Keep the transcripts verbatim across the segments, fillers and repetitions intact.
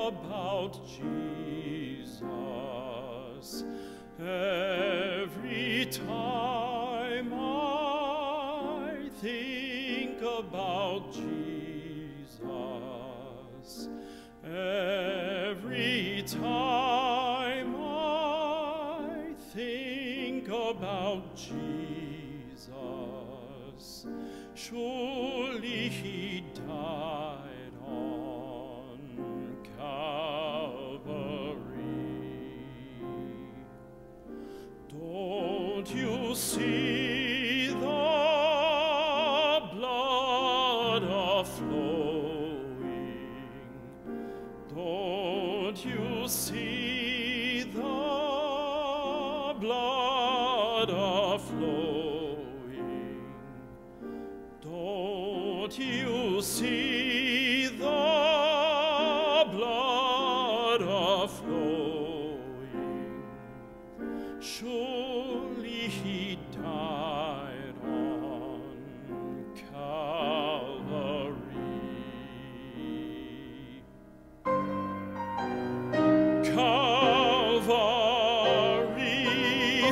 about Jesus. Every time I think about Jesus, every time I think about Jesus, surely he died on Calvary. Don't you see the blood a-flowing? Don't you see the blood a-flowing? Don't you see the blood a-flowing? Surely he died on Calvary. Calvary,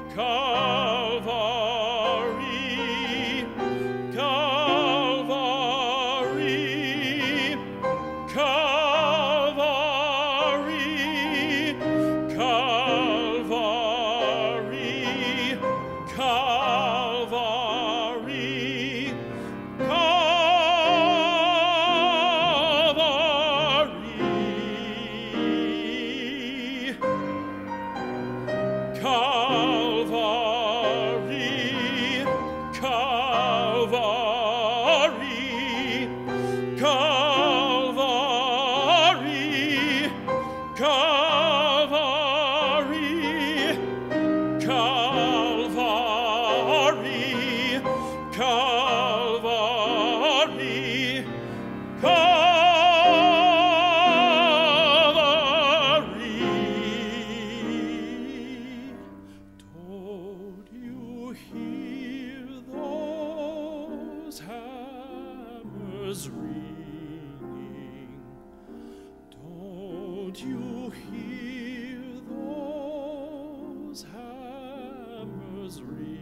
Calvary, Calvary, Calvary, Calvary, Calvary, Calvary, Calvary, Calvary, Calvary, Calvary, Calvary, Calvary, Calvary. Don't you hear those hammers ringing? Don't you hear those hammers ringing?